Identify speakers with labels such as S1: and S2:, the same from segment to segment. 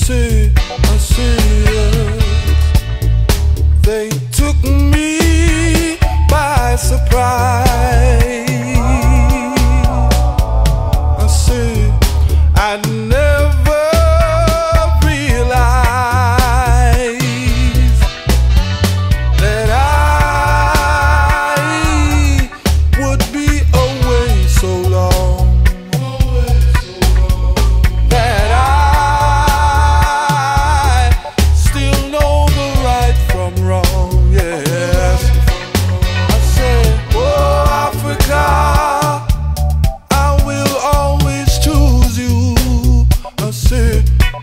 S1: see it. They took me by surprise. I see, I never realized that I would be away so long, that I still know the right from wrong. Yes, I said, oh Africa, I will always choose you. I said,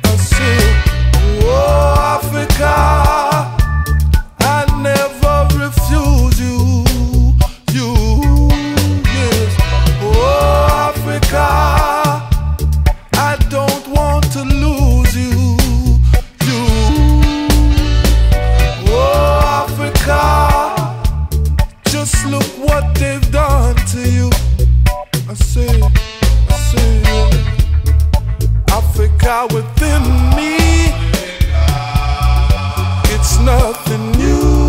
S1: oh Africa, I never refuse you. Yes, oh Africa, I don't want to lose you. Oh Africa, just look what they've done to you. I say, Africa within me, it's nothing new.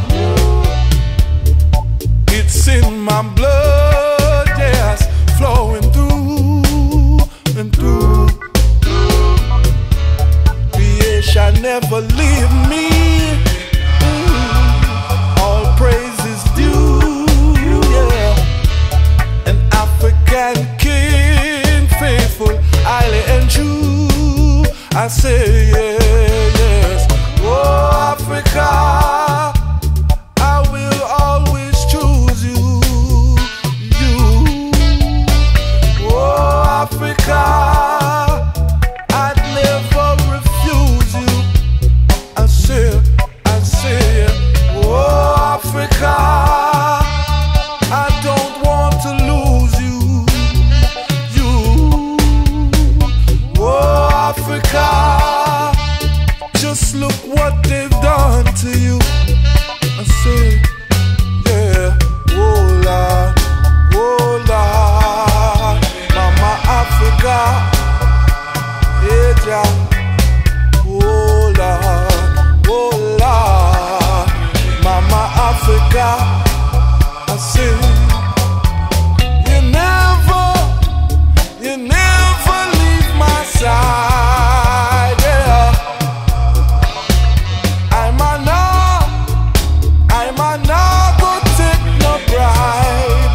S1: It's in my blood, yes, flowing through and through. Creation never leave me. All praise is due, yeah. An African king, faithful, highly and true. I say yes. Oh Africa, I will always choose you. Oh Africa, I'd never refuse you. I say, oh Africa, I don't want to lose you. Oh Africa, just look what they've done to you. I say, yeah, oh Lord, Mama Africa, yeah, Jah. Oh Lord, Mama Africa, I say, you never leave my side, yeah. I'm not gonna take no bribe.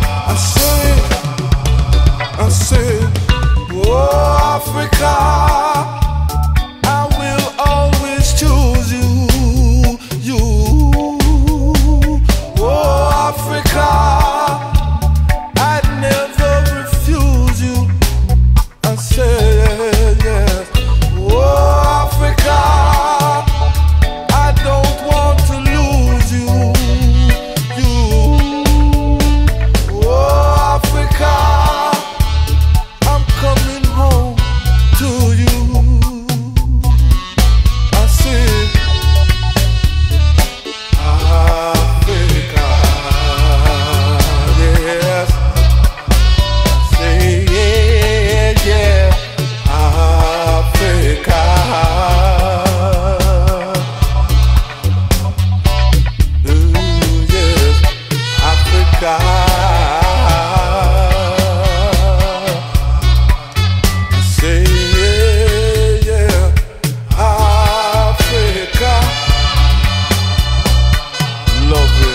S1: I say, oh Africa, I will always choose you. Oh Africa, I'd never refuse you. I say yes. Oh Africa, I don't want to lose you. Oh Africa, I'm coming home to you. I say, Africa, yes. Say yeah, Africa. Ooh, yes, Africa. Say yeah, Africa. Love you,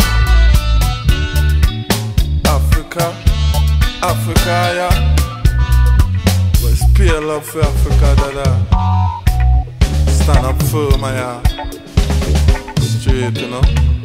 S1: Africa, yeah. But it's pure love for Africa, that stand up firm, yeah. Straight,